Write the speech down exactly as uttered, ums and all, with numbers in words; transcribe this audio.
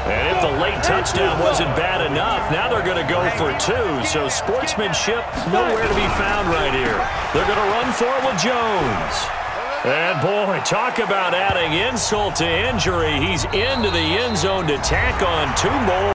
And if the late touchdown wasn't bad enough, now they're going to go for two. So sportsmanship nowhere to be found right here. They're going to run for it with Jones. And, boy, talk about adding insult to injury. He's into the end zone to tack on two more.